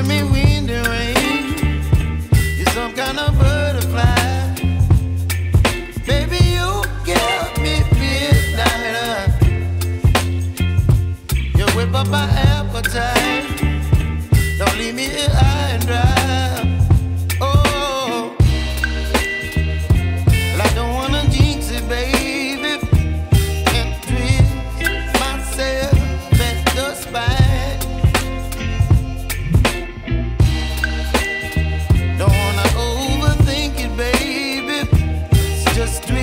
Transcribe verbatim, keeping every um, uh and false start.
giving me wind and rain. You're some kind of butterfly. Baby, you give me midnight. You whip up my appetite. Don't leave me here high and dry. Oh, well, I don't wanna jinx it, baby. Can't twist myself at the spine. Don't wanna overthink it, baby. It's just twist.